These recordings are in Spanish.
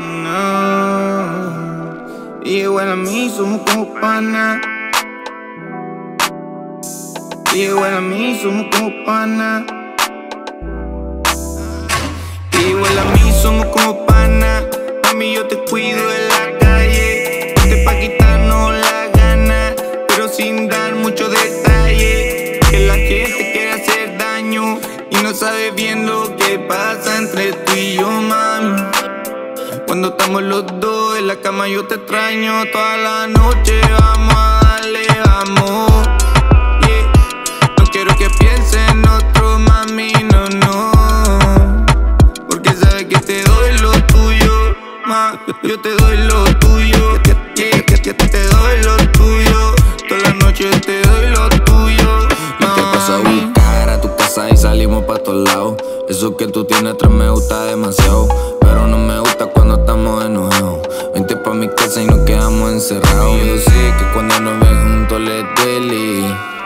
No. Y igual a mí somos como pana. Y igual a mí somos como pana. Y igual a mí somos como pana. Mami, yo te cuido en la calle. Ponte pa' quitarnos la gana, pero sin dar mucho detalle. Que la gente quiere hacer daño y no sabe bien lo que pasa entre tú y yo, mami. Cuando estamos los dos en la cama yo te extraño. Toda la noche vamos a darle amor, yeah. No quiero que piense en otro, mami, no, no. Porque sabes que te doy lo tuyo, ma. Yo te doy lo tuyo, yeah. Que te doy lo tuyo. Toda la noche te doy lo tuyo, no. Te paso a buscar a tu casa y salimos pa' todos lados. Eso que tú tienes atrás me gusta demasiado, pero no me gusta cuando estamos enojados. Vente pa' mi casa y nos quedamos encerrados. Yo sé que cuando nos ven juntos les duele.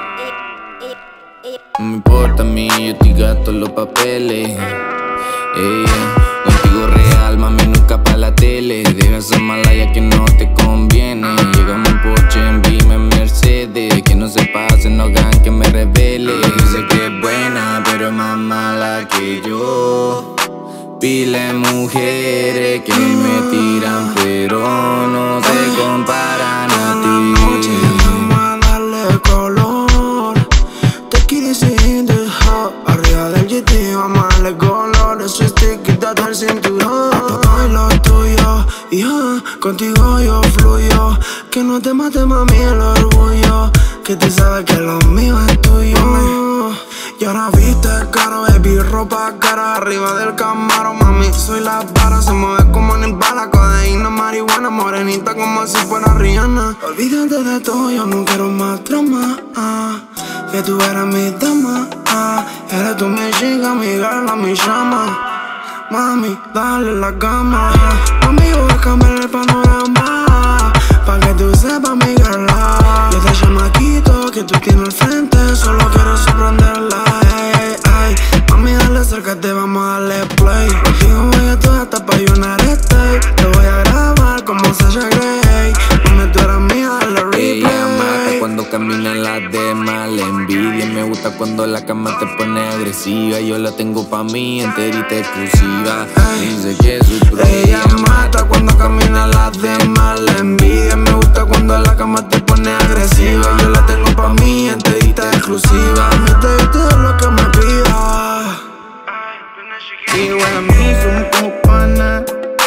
No me importa a mí, yo te gasto los papeles. Contigo real, mami, nunca pa' la tele. Deja esa malaya que no te conviene. Llegamos en Porsche, en Beamer, en Mercedes. Que no se pasen, no hagan que me revele. Yo sé que es buena, pero es más mala que yo. Pile mujeres que me tiran, pero no se comparan a ti. Vamos a darle color. Te quieres in the hot. Arriba del GT vamos a darle color. Eso es te quítate el cinturón. Doy lo tuyo, contigo yo fluyo. Que no te mate, mami, el orgullo. Que tú sabes que lo mío es tuyo. Y ahora viste caro, baby, ropa cara. Arriba del Camaro, mami, soy la vara. Se mueve como Nirvana, codeína, marihuana. Morenita como si fuera Rihanna. Olvídate de todo, yo no quiero más drama, que tú eres mi dama, eres tú mi chica, mi girl, mi llama. Mami, dale la cama, mami, voy a cambiar el panorama, pa' que tú sepas mi girl. Yo te chamaquito que tú tienes al frente, solo quiero sorprenderla, ay. Mami, dale, acércate, vamos a darle play. Contigo voy a toda esta pa' ayunarte. Te voy a grabar como Sasha Grey. Mami, tú eres mía, dale replay. Ella mata cuando caminan las demás. La envidia me gusta cuando la cama te pone agresiva. Yo la tengo pa' mí, enterita exclusiva. Dice que soy pro. Ella mata cuando camina las demás. La envidia me gusta cuando la cama te pone agresiva. Yo la tengo pa' mí, enterita exclusiva. Mi te es lo que me pida. igual a mí somos como pana.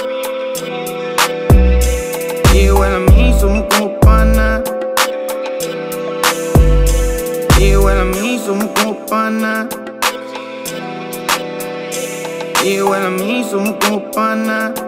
Igual a mí somos como pana. Igual a mí somos como pana. Igual a mí somos como pana.